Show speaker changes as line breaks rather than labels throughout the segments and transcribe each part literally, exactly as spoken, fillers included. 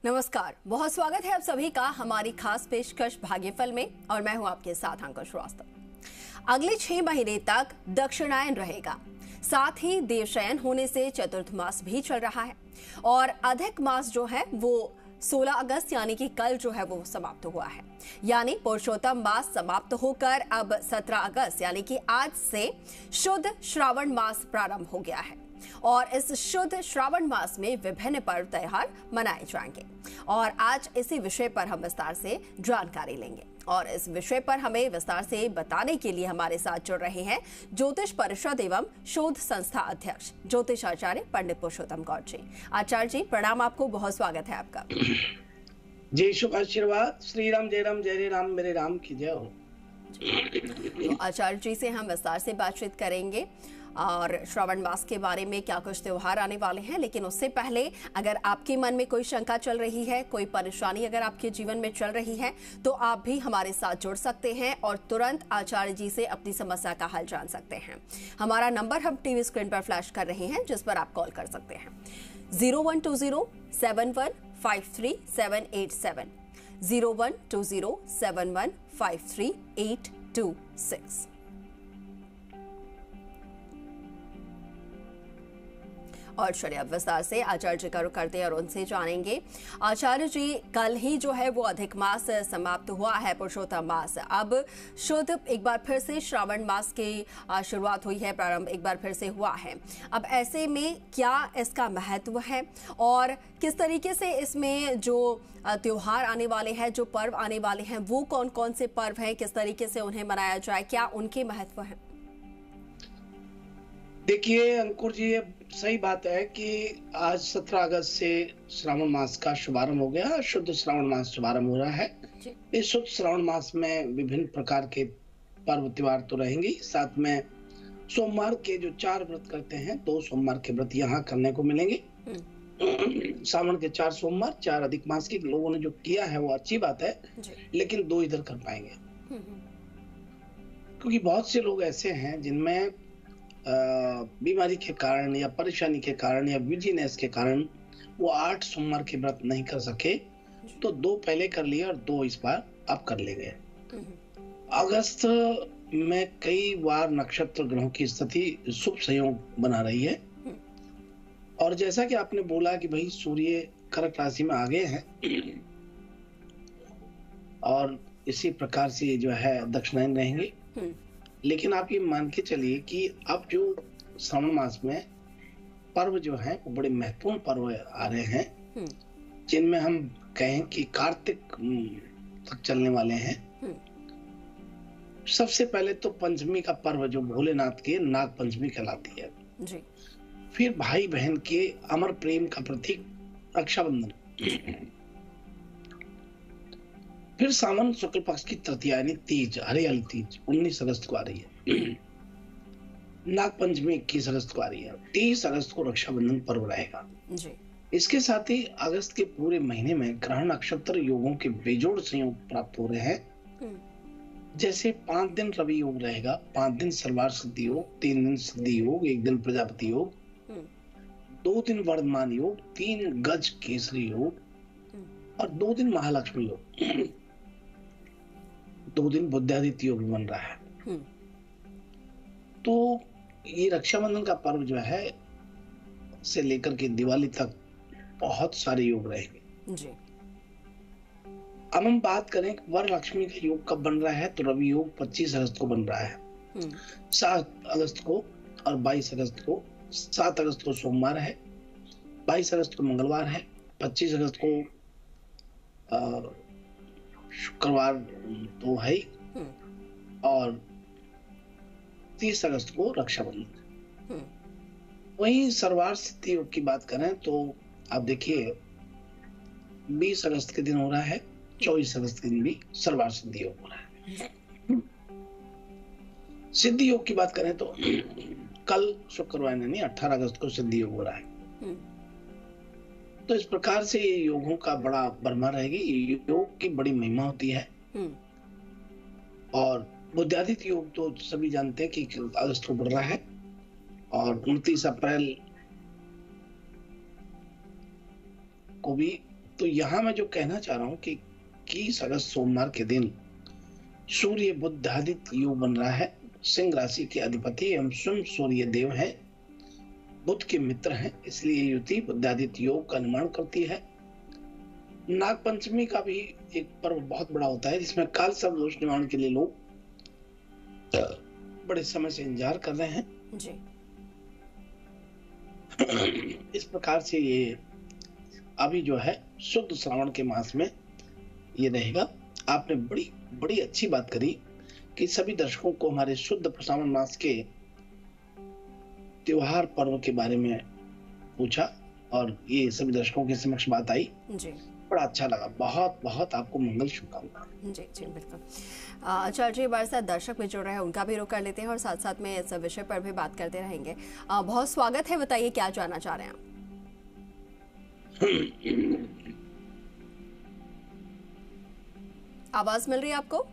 नमस्कार, बहुत स्वागत है आप सभी का हमारी खास पेशकश भाग्यफल में और मैं हूं आपके साथ अंकुश श्रीवास्तव। अगले छह महीने तक दक्षिणायन रहेगा, साथ ही देवशयन होने से चतुर्थ मास भी चल रहा है और अधिक मास जो है वो सोलह अगस्त यानी कि कल जो है वो समाप्त हुआ है। यानी पुरुषोत्तम मास समाप्त होकर अब सत्रह अगस्त यानी कि आज से शुद्ध श्रावण मास प्रारंभ हो गया है और इस शुद्ध श्रावण मास में विभिन्न पर्व त्योहार मनाए जाएंगे और आज इसी विषय पर हम विस्तार से जानकारी लेंगे। और इस विषय पर हमें विस्तार से बताने के लिए हमारे साथ जुड़ रहे हैं ज्योतिष परिषद एवं शोध संस्था अध्यक्ष ज्योतिष आचार्य पंडित पुरुषोत्तम गौड़ जी। आचार्य जी प्रणाम, आपको बहुत स्वागत है आपका।
जय शुभ आशीर्वाद। श्री राम जय राम जय राम मेरे राम की जय हो।
तो आचार्य जी से हम विस्तार से बातचीत करेंगे और श्रावण मास के बारे में क्या कुछ त्योहार आने वाले हैं, लेकिन उससे पहले अगर आपके मन में कोई शंका चल रही है, कोई परेशानी अगर आपके जीवन में चल रही है तो आप भी हमारे साथ जुड़ सकते हैं और तुरंत आचार्य जी से अपनी समस्या का हल जान सकते हैं। हमारा नंबर हम टीवी स्क्रीन पर फ्लैश कर रहे हैं जिस पर आप कॉल कर सकते हैं zero one two zero seven one five three seven eight seven zero one two zero seven one five three eight two six. और चलिए अब विस्तार से आचार्य जी का रुख करते हैं और उनसे जानेंगे। आचार्य जी, कल ही जो है वो अधिक मास समाप्त हुआ है, पुरुषोत्तम मास। अब शुद्ध एक बार फिर से श्रावण मास की शुरुआत हुई है, प्रारंभ एक बार फिर से हुआ है। अब ऐसे में क्या इसका महत्व है और किस तरीके से इसमें जो त्योहार आने वाले हैं, जो पर्व आने वाले हैं, वो कौन कौन से पर्व हैं, किस तरीके से उन्हें मनाया जाए, क्या उनके महत्व है?
देखिए अंकुर जी, ये सही बात है कि आज सत्रह अगस्त से श्रावण मास का शुभारंभ हो गया। शुद्ध श्रावण मास शुभारंभ हो रहा है। इस शुद्ध श्रावण मास में विभिन्न प्रकार के पर्व त्योहार तो रहेंगे, साथ में सोमवार के जो चार व्रत करते हैं, दो सोमवार के व्रत यहाँ करने को मिलेंगे। सावन के चार सोमवार, चार अधिक मास के लोगों ने जो किया है वो अच्छी बात है, लेकिन दो इधर कर पाएंगे क्योंकि बहुत से लोग ऐसे हैं जिनमें बीमारी के कारण या परेशानी के कारण या बिजीनेस के कारण वो आठ सोमवार के व्रत नहीं कर सके, तो दो पहले कर लिए और दो इस बार अब कर ले गए। अगस्त में कई बार नक्षत्र ग्रहों की स्थिति शुभ संयोग बना रही है और जैसा कि आपने बोला कि भाई सूर्य कर्क राशि में आ गए हैं और इसी प्रकार से जो है दक्षिणायन रहेंगे। लेकिन आप ये मान के चलिए कि अब जो श्रावण मास में पर्व जो है वो बड़े महत्वपूर्ण पर्व आ रहे हैं, जिनमें हम कहें कि कार्तिक तक चलने वाले हैं। सबसे पहले तो पंचमी का पर्व जो भोलेनाथ के नाग पंचमी कहलाती है जी। फिर भाई बहन के अमर प्रेम का प्रतीक रक्षाबंधन, फिर सावन शुक्ल पक्ष की तृतीया यानी तीज, हरियाली तीज उन्नीस अगस्त को आ रही है। नाग पंचमी इक्कीस अगस्त को आ रही है। तीस अगस्त को रक्षाबंधन पर्व रहेगा जी। इसके साथ ही अगस्त के पूरे महीने में ग्रह नक्षत्र योगों के बेजोड़ संयोग प्राप्त हो रहे हैं। जैसे पांच दिन रवि योग रहेगा, पांच दिन सर्वार सिद्धि योग, तीन दिन सिद्धि योग, एक दिन प्रजापति योग, दो दिन वर्धमान योग, तीन गज केसरी योग और दो दिन महालक्ष्मी योग, दो दिन बुद्धादित्य योग बन रहा है। तो ये रक्षाबंधन का पर्व जो है से लेकर के दिवाली तक बहुत सारे योग रहेंगे जी। अब हम बात करें वर लक्ष्मी का योग कब बन रहा है, तो रवि योग पच्चीस अगस्त को बन रहा है, सात अगस्त को और बाईस अगस्त को। सात अगस्त को सोमवार है, बाईस अगस्त को मंगलवार है, पच्चीस अगस्त को शुक्रवार तो है और तीस अगस्त को रक्षाबंधन। वहीं सर्वार सिद्धि योग की बात करें तो आप देखिए बीस अगस्त के दिन हो रहा है, चौबीस अगस्त के दिन भी सर्वार सिद्धि योग हो रहा है। सिद्धि योग की बात करें तो कल शुक्रवार यानी अठारह अगस्त को सिद्धि योग हो रहा है। तो इस प्रकार से ये योगों का बड़ा भरमा रहेगी। योग की बड़ी महिमा होती है और बुद्धादित्य योग तो सभी जानते हैं कि अगस्त को बढ़ रहा है और उनतीस अप्रैल को भी तो यहाँ मैं जो कहना चाह रहा हूँ कि इक्कीस अगस्त सोमवार के दिन सूर्य बुधादित्य योग बन रहा है। सिंह राशि के अधिपति एवं स्वयं सूर्य देव है, बुध के मित्र हैं, इसलिए युति बुधादित्य योग का निर्माण करती है। नाग पंचमी का भी एक पर्व बहुत बड़ा होता है, जिसमें काल सर्प दोष निवारण के लिए लोग बड़े समय से इंतजार कर रहे हैं
जी।
इस प्रकार से ये अभी जो है शुद्ध श्रावण के मास में ये रहेगा। आपने बड़ी बड़ी अच्छी बात करी कि सभी दर्शकों को हमारे शुद्ध श्रावण मास के त्योहार पर्व के बारे में पूछा और ये सभी दर्शकों के समक्ष बात आई
जी।
बड़ा अच्छा लगा। बहुत बहुत आपको मंगल शुभकामनाएं।
जी जी बिल्कुल। आचार्य जी हमारे साथ दर्शक भी जुड़ रहे हैं, उनका भी रुख कर लेते हैं और साथ साथ में इस विषय पर भी बात करते रहेंगे। आ, बहुत स्वागत है, बताइए क्या जानना चाह रहे हैं आप? आवाज मिल रही है आपको?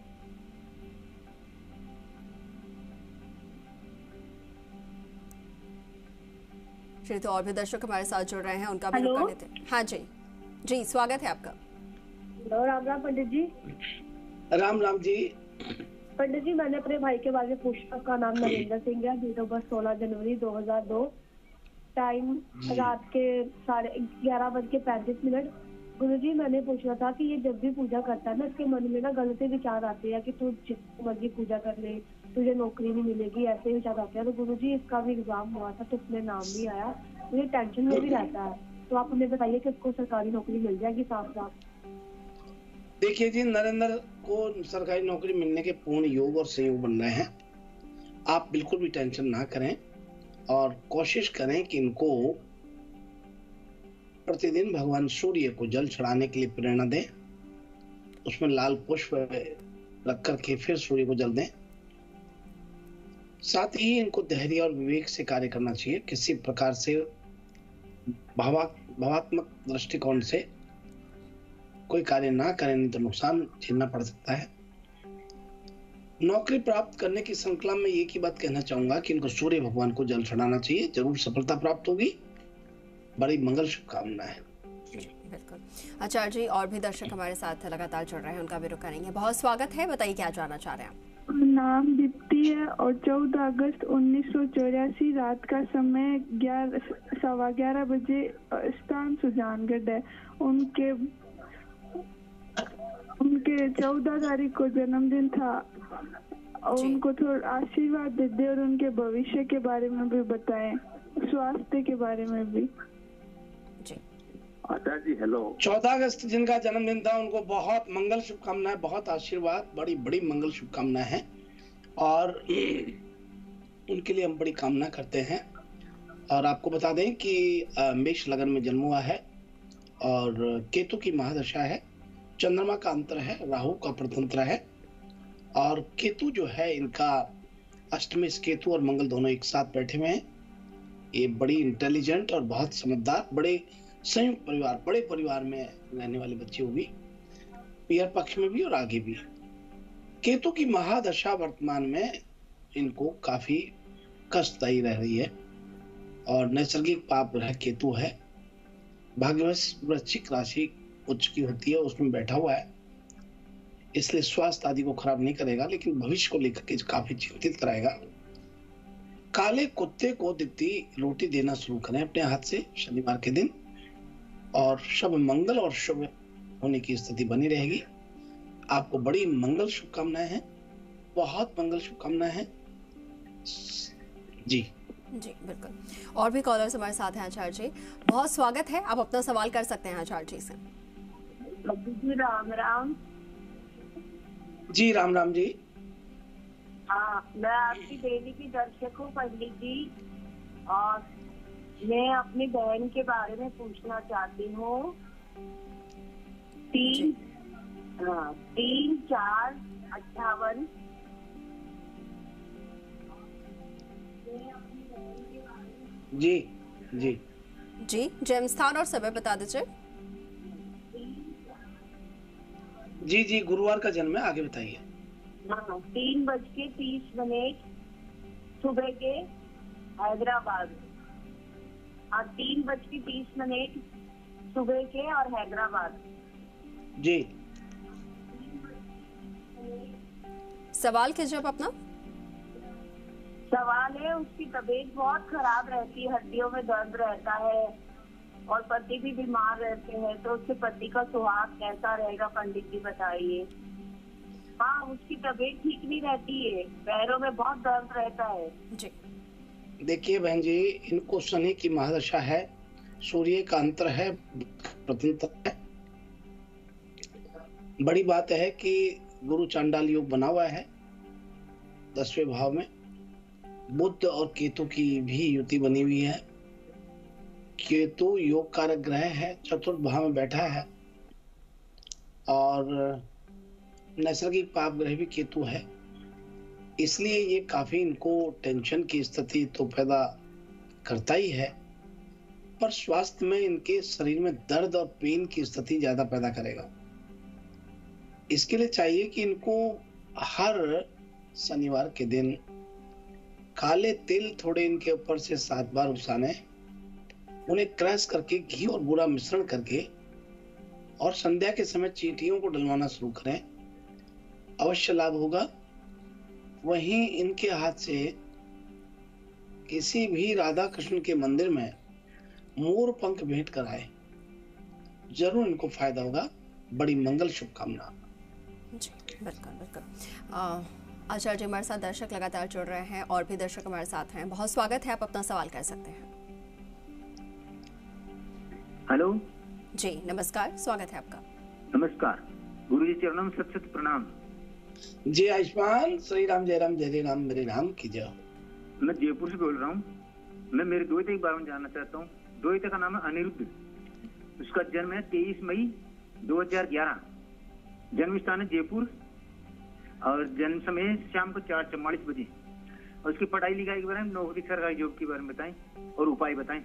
चलिए, तो और भी दर्शक हमारे साथ जुड़ रहे हैं, उनका भी रुख कर लेते हैं। हाँ जी जी, स्वागत है आपका।
राम राम पंडित जी।
राम राम जी।
पंडित जी, मैंने अपने भाई के बारे में पूछा। उसका नाम नरेंद्र सिंह है, डेट ऑफ बर्थ सोलह जनवरी दो हज़ार दो, टाइम रात के साढ़े ग्यारह बज के पैंतीस मिनट। गुरुजी, मैंने पूछना था कि ये जब भी पूजा करता है ना, इसके मन में ना गलत विचार आते हैं कि तू जितनी मर्जी पूजा कर ले, तुझे नौकरी नहीं मिलेगी, ऐसे विचार आते हैं। तो गुरुजी, इसका भी एग्जाम हुआ था तो उसमें नाम भी आया, मुझे टेंशन में भी रहता है। तो आप हमें बताइए कि उसको सरकारी नौकरी मिल जाएगी साफ साफ?
देखिए जी, नरेंद्र को सरकारी नौकरी मिलने के पूर्ण योग और संयोग बन रहे हैं। आप बिल्कुल भी टेंशन ना करें और कोशिश करें कि इनको प्रतिदिन भगवान सूर्य को जल चढ़ाने के लिए प्रेरणा दें। उसमें लाल पुष्प रख करके फिर सूर्य को जल दें। साथ ही इनको धैर्य और विवेक से कार्य करना चाहिए। किसी प्रकार से भावा भावात्मक दृष्टिकोण से कोई कार्य ना करें, नहीं तो नुकसान झेलना पड़ सकता है। नौकरी प्राप्त करने की श्रृंखला में एक ही बात कहना चाहूंगा कि इनको सूर्य भगवान को जल चढ़ाना चाहिए, जरूर सफलता प्राप्त होगी। बड़ी मंगल शुभकामनाएं।
बिल्कुल। आचार्य जी, और भी दर्शक हमारे साथ लगातार जुड़ रहे हैं, उनका भी रुख करेंगे। बहुत स्वागत है, बताइए क्या जानना चाह रहे हैं आप?
नाम दीप्ति है और चौदह अगस्त उन्नीस सौ चौरासी रात का समय ग्यारह सवा ग्यारह बजे, स्थान सुजानगढ़ है। उनके उनके चौदह तारीख को जन्मदिन था और उनको थोड़ा आशीर्वाद दे दे और उनके भविष्य के बारे में भी बताएं, स्वास्थ्य के बारे में भी।
आचार्य जी हेलो।
चौदह अगस्त जिनका जन्मदिन था, उनको बहुत मंगल शुभकामनाएं, बहुत आशीर्वाद, बड़ी बड़ी मंगल शुभकामनाएं हैं और उनके लिए हम बड़ी कामना करते हैं। और आपको बता दें कि मेष लगन में जन्म हुआ है और केतु की महादशा है, चंद्रमा का अंतर है, राहु का प्रतंत्र है और केतु जो है इनका अष्टमी, केतु और मंगल दोनों एक साथ बैठे हुए हैं। ये बड़ी इंटेलिजेंट और बहुत समझदार, बड़े संयुक्त परिवार, बड़े परिवार में रहने वाले बच्चे होगी, पियर पक्ष में भी और आगे भी। केतु की महादशा वर्तमान में इनको काफी कष्टदायी रह रही है और नैसर्गिक पाप ग्रह केतु है। भाग्यवश वृश्चिक राशि उच्च की होती है, उसमें बैठा हुआ है, इसलिए स्वास्थ्य आदि को खराब नहीं करेगा, लेकिन भविष्य को लेकर के काफी चिंतित कराएगा। काले कुत्ते को दिखती रोटी देना शुरू करें अपने हाथ से शनिवार के दिन और शुभ मंगल और शुभ होने की स्थिति बनी रहेगी। आपको बड़ी मंगल शुभकामनाएं हैं, बहुत मंगल शुभकामनाएं हैं जी।
जी बिल्कुल। और भी कॉलर्स हमारे साथ हैं आचार्य जी, बहुत स्वागत है, आप अपना सवाल कर सकते हैं आचार्य जी से।
जी राम राम।
जी राम राम जी।
हाँ, मैं आपकी देवी की दर्शक हूँ पंडित जी और मैं अपनी बहन के बारे में पूछना चाहती हूँ। तीन हाँ तीन चार अट्ठावन।
जी जी
जी, जन्म स्थान और समय बता दीजिए।
जी जी गुरुवार का जन्म है, आगे बताइए।
हाँ, तीन बज के तीस मिनट सुबह के हैदराबाद। हाँ, तीन बज के तीस मिनट सुबह के और हैदराबाद।
जी
सवाल कीजिए आप अपना।
सवाल है, उसकी तबीयत बहुत खराब रहती है, हड्डियों में दर्द रहता है और पति भी बीमार रहते हैं, तो उसके पति का सुहाग कैसा रहेगा पंडित जी बताइए। हाँ, उसकी तबीयत ठीक नहीं रहती है, पैरों में बहुत दर्द रहता है
जी।
देखिए बहन जी, इनको शनि की महादशा है, सूर्य का अंतर है, प्रतिंतर है। बड़ी बात है कि गुरु चांडाल योग बना हुआ है दसवें भाव में, बुध और केतु की भी युति बनी हुई है। केतु योग कारक ग्रह है, चतुर्थ भाव में बैठा है और नैसर्गिक पाप ग्रह भी केतु है, इसलिए ये काफी इनको टेंशन की स्थिति तो पैदा करता ही है, पर स्वास्थ्य में इनके शरीर में दर्द और पेन की स्थिति ज्यादा पैदा करेगा। इसके लिए चाहिए कि इनको हर शनिवार के दिन काले तिल थोड़े इनके ऊपर से सात बार उसाने, उन्हें क्रश करके घी और बूरा मिश्रण करके और संध्या के समय चींटियों को डलवाना शुरू करें, अवश्य लाभ होगा। वहीं इनके हाथ से किसी भी राधा कृष्ण के मंदिर में मोर पंख भेंट कराए, जरूर इनको फायदा होगा। बड़ी मंगल शुभकामना।
जी बिल्कुल बिल्कुल। आचार्य जी हमारे साथ दर्शक लगातार जुड़ रहे हैं और भी दर्शक हमारे साथ हैं, बहुत स्वागत है, आप अपना सवाल कर सकते हैं।
हेलो
जी नमस्कार, स्वागत है आपका।
नमस्कार, गुरु जी चरणों में सत सत प्रणाम।
जय आयुष्मान, श्री राम जय राम जय राम मेरे राम की जय।
मैं जयपुर से बोल रहा हूँ। मैं मेरे द्वैत के बारे में जानना चाहता हूँ। द्वैत का नाम है अनिरुद्ध, उसका जन्म है तेईस मई दो हजार ग्यारह, जन्म स्थान है जयपुर और जन्म समय शाम को चार चौवालीस बजे। और उसकी पढ़ाई लिखाई के बारे में, नौकरी सरकारी जॉब के बारे में बताएं और उपाय बताएं।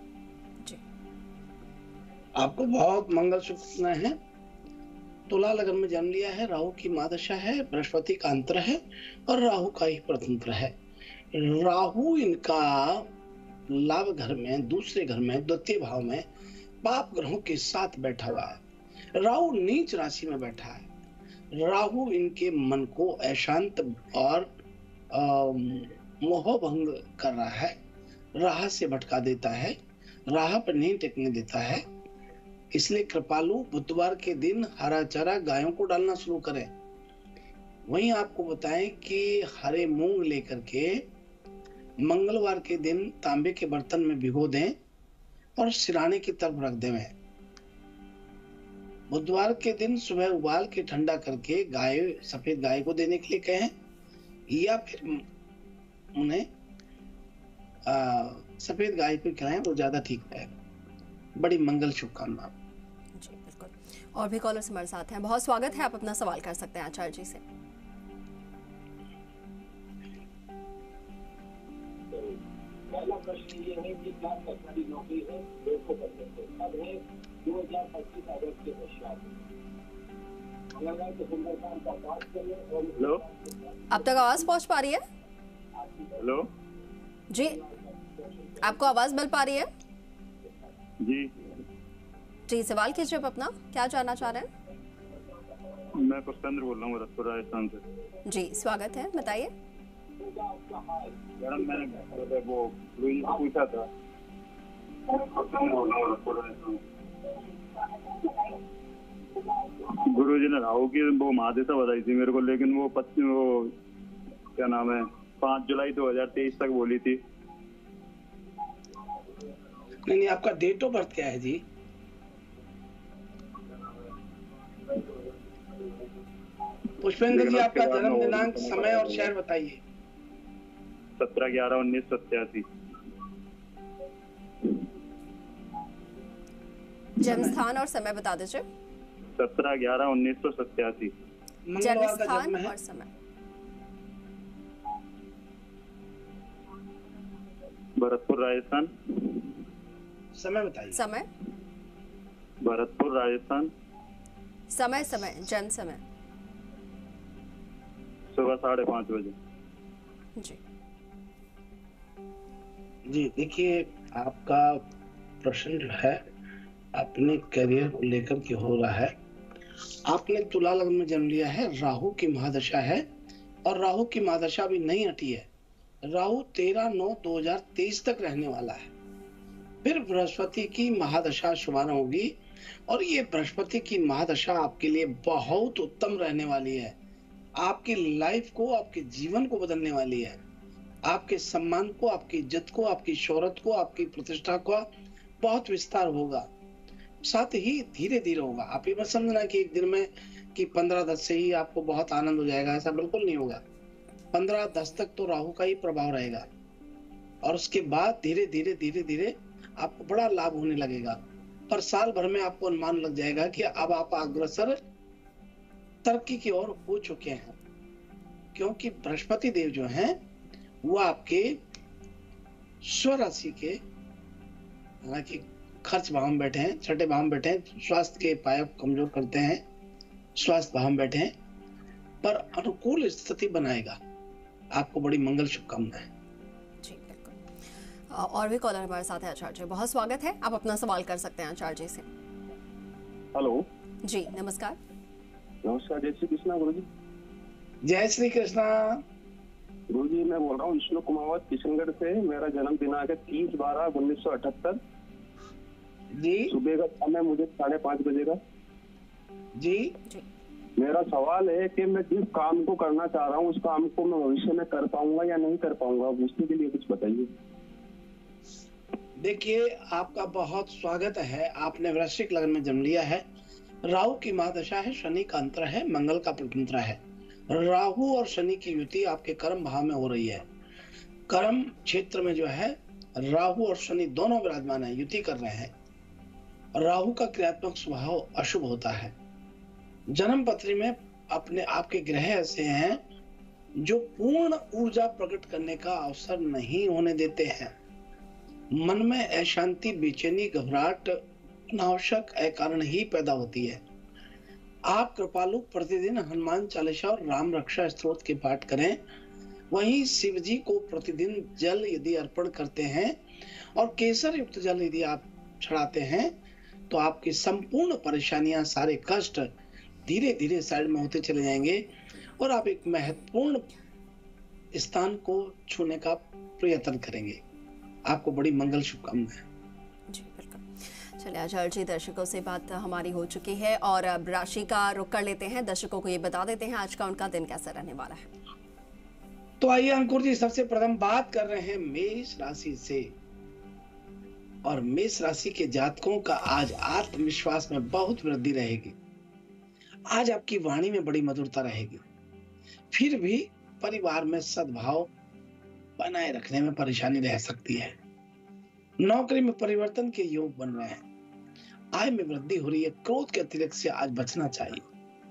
आपको बहुत मंगल शुभकामनाएं हैं। तुला लगन में जन्म लिया है, राहु की महादशा है, बृहस्पति का अंतर है और राहु का ही परतंत्र है। राहु इनका लाभ घर में, दूसरे घर में, द्वितीय भाव में पाप ग्रहों के साथ बैठा हुआ है। राहु नीच राशि में बैठा है। राहु इनके मन को अशांत और मोह भंग कर रहा है, राह से भटका देता है, राह पर नहीं टेकने देता है। इसलिए कृपालु बुधवार के दिन हरा चारा गायों को डालना शुरू करें। वहीं आपको बताएं कि हरे मूंग लेकर के मंगलवार के दिन तांबे के बर्तन में भिगो दें और सिराने की तरफ रख दें। बुधवार के दिन सुबह उबाल के ठंडा करके गाय, सफेद गाय को देने के लिए कहें, या फिर उन्हें आ, सफेद गाय को खिलाएं, वो ज्यादा ठीक है। बड़ी मंगल शुभकामना।
जी बिल्कुल। और भी कॉलर्स हमारे साथ हैं, बहुत स्वागत है, आप अपना सवाल कर सकते हैं आचार्य जी से।
पहला प्रश्न ये है कि क्या सरकारी नौकरी है देखो करते थे, अब है दो हजार पच्चीस अगस्त के पश्चात। मंगलवार के सुंदरकांड का पाठ करें और
हेलो,
अब तक आवाज पहुंच पा रही है?
हेलो
जी, आपको आवाज मिल पा रही है?
जी
जी सवाल कीजिए आप अपना, क्या जानना चाह रहे हैं?
मैं पुष्पेंद्र बोल रहा हूँ भरतपुर राजस्थान से।
जी स्वागत है, बताइए।
मैडम मैंने वो पूछा था। गुरु जी ने राहु की वो महादशा बताई थी मेरे को, लेकिन वो पत्नी वो क्या नाम है पाँच जुलाई दो हजार तेईस तक बोली थी।
नहीं नहीं, आपका डेट ऑफ बर्थ क्या है जी? पुष्पेंद्र जी, आपका जन्म दिनांक, समय और शहर बताइए।
सत्रह ग्यारह उन्नीस सौ सत्तासी।
जन्म स्थान और समय बता दीजिए।
सत्रह ग्यारह उन्नीस सौ सत्तासी।
जन्म
मंगलवार का
स्थान
जन्म है।
और समय।
भरतपुर राजस्थान।
समय बताइए।
समय
भरतपुर राजस्थान।
समय समय जन्म समय।
सुबह साढ़े पाँच बजे।
जी
जी देखिए, आपका प्रश्न जो है अपने करियर को लेकर के हो रहा है। आपने तुला लग्न में जन्म लिया है, राहु की महादशा है और राहु की महादशा भी नहीं हटी है। राहु तेरह नौ दो हजार तेईस तक रहने वाला है। फिर बृहस्पति की महादशा शुभारंभ होगी और ये बृहस्पति की महादशा आपके लिए बहुत उत्तम रहने वाली है। आपकी लाइफ को, आपके जीवन को बदलने वाली है। आपके सम्मान को, आपकी इज्जत को, आपकी शोहरत को, आपकी प्रतिष्ठा को बहुत विस्तार होगा। साथ ही धीरे धीरे होगा। आप ये मत समझना कि एक दिन में कि पंद्रह दस से ही आपको बहुत आनंद हो जाएगा, ऐसा बिल्कुल नहीं होगा। पंद्रह दस तक तो राहु का ही प्रभाव रहेगा और उसके बाद धीरे धीरे धीरे धीरे आपको बड़ा लाभ होने लगेगा। पर साल भर में आपको अनुमान लग जाएगा कि अब आप अग्रसर तरक्की की ओर हो चुके हैं, क्योंकि बृहस्पति देव जो हैं वो आपके स्वराशि के, हालांकि खर्च भाव में बैठे हैं, छठे भाव में बैठे हैं, स्वास्थ्य के पाया कमजोर करते हैं, स्वास्थ्य भाव में बैठे हैं, पर अनुकूल स्थिति बनाएगा। आपको बड़ी मंगल शुभकामनाएं।
जी बिल्कुल। और भी कॉलर हमारे साथ है आचार्य जी, बहुत स्वागत है। आप अपना सवाल कर सकते हैं आचार्य जी से।
हेलो
जी नमस्कार।
नमस्कार, जय श्री कृष्णा गुरु जी।
जय श्री कृष्णा
गुरु जी, मैं बोल रहा हूँ विष्णु कुमावत किशनगढ़ से। मेरा जन्म दिनांक है तीस बारह उन्नीस सौ अठहत्तर।
जी
सुबह का समय मुझे साढ़े पाँच बजे का।
जी
जी
मेरा सवाल है कि मैं जिस काम को करना चाह रहा हूँ उस काम को मैं भविष्य में कर पाऊंगा या नहीं कर पाऊंगा, उसके के लिए कुछ बताइए।
देखिए, आपका बहुत स्वागत है। आपने वृश्चिक लग्न में जन्म लिया है। राहु की महादशा है, शनि का अंतर है, मंगल का प्रतितंत्र है। राहु और शनि की युति आपके कर्म भाव में हो रही है। कर्म क्षेत्र में जो है राहु और शनि दोनों विराजमान है, युति कर रहे हैं। राहु का क्रियात्मक स्वभाव अशुभ होता है। जन्म पत्री में अपने आपके ग्रह ऐसे हैं जो पूर्ण ऊर्जा प्रकट करने का अवसर नहीं होने देते हैं। मन में अशांति, बेचैनी, घबराहट अनावश्यक अकारण ही पैदा होती है। आप कृपालु प्रतिदिन हनुमान चालीसा और राम रक्षा स्तोत्र के पाठ करें। वहीं शिव जी को प्रतिदिन जल यदि अर्पण करते हैं और केसर युक्त जल यदि आप चढ़ाते हैं तो आपकी संपूर्ण परेशानियां, सारे कष्ट धीरे धीरे साइड में होते चले जाएंगे और आप एक महत्वपूर्ण स्थान को छूने का प्रयत्न करेंगे। आपको बड़ी मंगल शुभकामनाएं।
जी बिल्कुल। चलिए आचार्य जी, दर्शकों से बात हमारी हो चुकी है और अब राशि का रुख कर लेते हैं। दर्शकों को ये बता देते हैं आज का उनका दिन कैसा रहने वाला है।
तो आइए अंकुर जी, सबसे प्रथम बात कर रहे हैं मेष राशि से। और मेष राशि के जातकों का आज आत्मविश्वास में बहुत वृद्धि रहेगी। आज आपकी वाणी में बड़ी मधुरता रहेगी। फिर भी परिवार में सद्भाव बनाए रखने में परेशानी रह सकती है। नौकरी में परिवर्तन के योग बन रहे हैं। आय में वृद्धि हो रही है। क्रोध के अतिरिक्त से आज बचना चाहिए।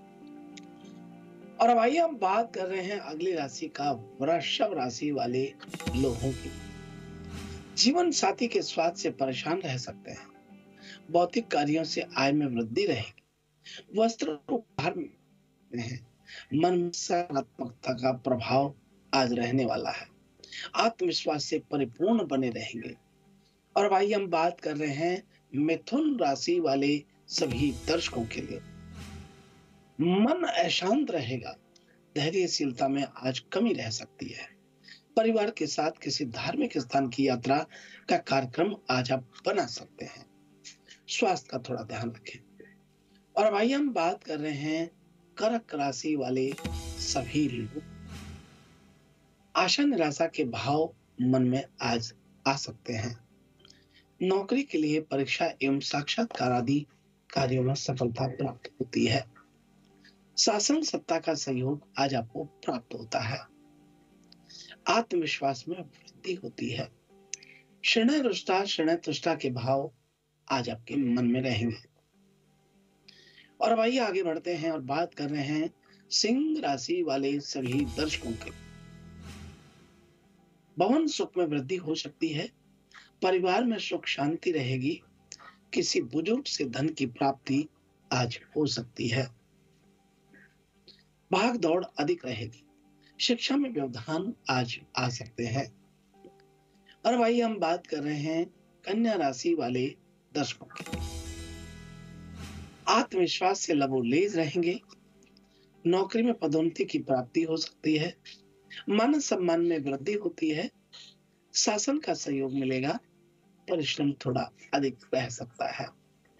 और अब आइए हम बात कर रहे हैं अगली राशि का, वृषभ राशि वाले लोगों की। जीवन साथी के स्वास्थ्य से परेशान रह सकते हैं। भौतिक कार्यों से आय में वृद्धि रहेगी। वस्त्र उपहार में है। मन में सकारात्मकता का प्रभाव आज रहने वाला है। आत्मविश्वास से परिपूर्ण बने रहेंगे। और भाई हम बात कर रहे हैं मिथुन राशि वाले सभी दर्शकों के लिए। मन अशांत रहेगा। धैर्यशीलता में आज कमी रह सकती है। परिवार के साथ किसी धार्मिक स्थान की यात्रा का कार्यक्रम आज आप बना सकते हैं। स्वास्थ्य का थोड़ा ध्यान रखें। और भाई हम बात कर रहे हैं कर्क राशि वाले सभी लोग। आशा निराशा के भाव मन में आज आ सकते हैं। नौकरी के लिए परीक्षा एवं साक्षात्कार आदि कार्यों में सफलता प्राप्त होती है। शासन सत्ता का सहयोग आज आपको प्राप्त होता है। आत्मविश्वास में वृद्धि होती है। शनय रुष्टा शनय तुष्टा के भाव आज आपके मन में रहेंगे। और अब आइए आगे बढ़ते हैं और बात कर रहे हैं सिंह राशि वाले सभी दर्शकों के। भवन सुख में वृद्धि हो सकती है। परिवार में सुख शांति रहेगी। किसी बुजुर्ग से धन की प्राप्ति आज हो सकती है। भाग दौड़ अधिक रहेगी। शिक्षा में व्यवधान आज आ सकते हैं। और भाई हम बात कर रहे हैं कन्या राशि वाले दर्शकों की। आत्मविश्वास से लबोलेज रहेंगे। नौकरी में पदोन्नति की प्राप्ति हो सकती है। मान सम्मान में वृद्धि होती है। शासन का सहयोग मिलेगा। परिश्रम थोड़ा अधिक रह सकता है।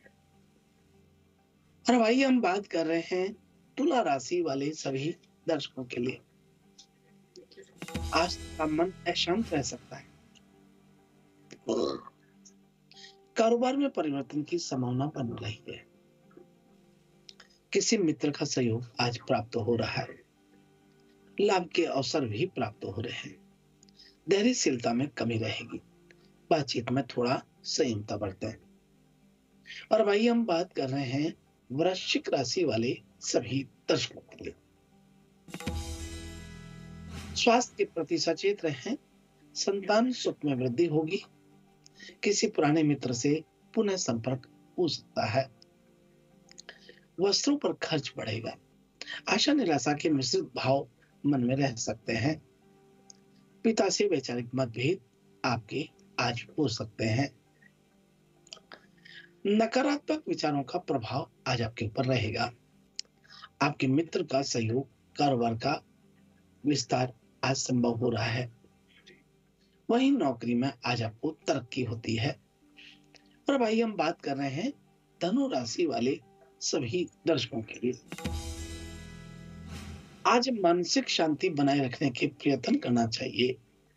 और भाई हम बात कर रहे हैं तुला राशि वाले सभी दर्शकों के लिए। आज का मन अशांत रह सकता है। कारोबार में परिवर्तन की संभावना बन रही है। किसी मित्र का सहयोग आज प्राप्त हो रहा है। लाभ के अवसर भी प्राप्त हो रहे हैं। धैर्यशीलता में कमी रहेगी। बातचीत में थोड़ा संयमता बरतें। और भाई हम बात कर रहे हैं वृश्चिक राशि वाले सभी दर्शकों के लिए। स्वास्थ्य के प्रति सचेत रहें। संतान सुख में वृद्धि होगी। किसी पुराने मित्र से पुनः संपर्क हो सकता है। वस्त्रों पर खर्च बढ़ेगा। आशा निराशा के मिश्रित भाव मन में रह सकते हैं। पिता से वैचारिक मतभेद आपके आज हो सकते हैं। नकारात्मक विचारों का प्रभाव आज आपके ऊपर रहेगा। आपके मित्र का सहयोग, कारोबार का विस्तार आज संभव हो रहा है। वहीं नौकरी में आज आपको तरक्की होती है। और भाई हम बात कर रहे हैं धनु राशि वाले सभी दर्शकों के लिए। आज मानसिक शांति बनाए रखने के प्रयत्न करना चाहिए।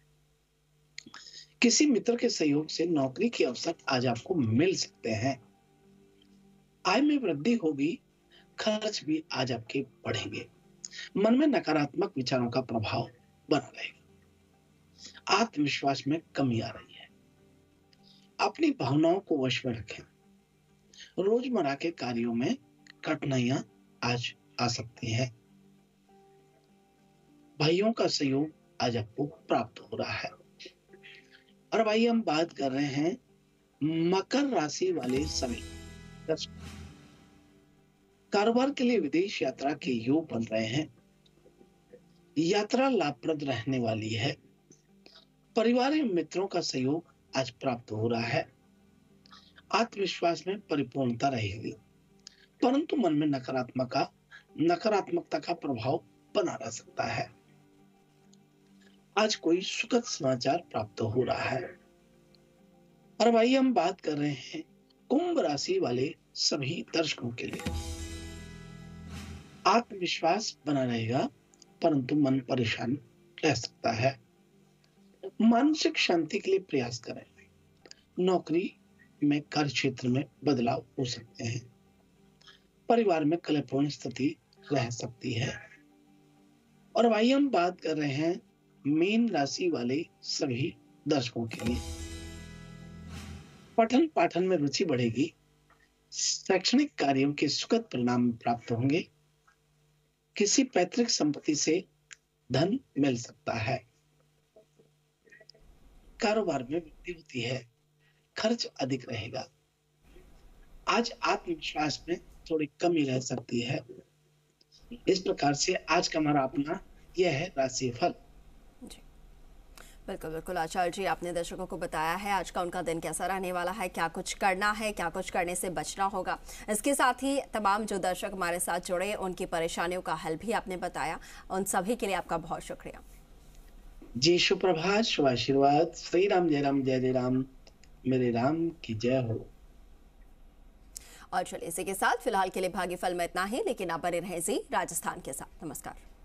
किसी मित्र के सहयोग से नौकरी के अवसर आज आपको मिल सकते हैं। आय में वृद्धि होगी। खर्च भी आज आपके बढ़ेंगे। मन में नकारात्मक विचारों का प्रभाव बना रहेगा। आत्मविश्वास में कमी आ रही है। अपनी भावनाओं को वश में रखें। रोजमर्रा के कार्यों में कठिनाइयां आज आ सकती हैं। भाइयों का सहयोग आज आपको प्राप्त हो रहा है। और भाई हम बात कर रहे हैं मकर राशि वाले सभी दर्शक। कारोबार के लिए विदेश यात्रा के योग बन रहे हैं। यात्रा लाभप्रद रहने वाली है। परिवार एवं मित्रों का सहयोग आज प्राप्त हो रहा है। आत्मविश्वास में परिपूर्णता रहेगी, परंतु मन में नकारात्मक नकारात्मकता का प्रभाव बना रह सकता है। आज कोई सुखद समाचार प्राप्त हो रहा है। और भाई हम बात कर रहे हैं कुंभ राशि वाले सभी दर्शकों के लिए। आत्मविश्वास बना रहेगा, परंतु मन परेशान रह सकता है। मानसिक शांति के लिए प्रयास करें। नौकरी में कार्य क्षेत्र में बदलाव हो सकते हैं। परिवार में कलहपूर्ण स्थिति रह सकती है। और भाई हम बात कर रहे हैं मीन राशि वाले सभी दर्शकों के लिए। पठन पाठन में रुचि बढ़ेगी। शैक्षणिक कार्यों के सुखद परिणाम प्राप्त होंगे। किसी पैतृक संपत्ति से धन मिल सकता है। कारोबार में वृद्धि होती है। खर्च अधिक रहेगा। आज आत्मविश्वास में थोड़ी कमी रह सकती है। इस प्रकार से आज का हमारा अपना यह है राशिफल।
बिल्कुल बिल्कुल आचार्य जी, आपने दर्शकों को बताया है आज का उनका दिन कैसा रहने वाला है, क्या कुछ करना है, क्या कुछ करने से बचना होगा। इसके साथ ही तमाम जो दर्शक हमारे साथ जुड़े उनकी परेशानियों का हल भी आपने बताया। उन सभी के लिए आपका बहुत शुक्रिया
जी। सुप्रभात, शुभ आशीर्वाद। श्री राम जय राम जय जय राम, मेरे राम की जय हो।
और चलिए इसी के साथ फिलहाल के लिए भाग्यफल में इतना ही, लेकिन आप बने रहें जी राजस्थान के साथ। नमस्कार।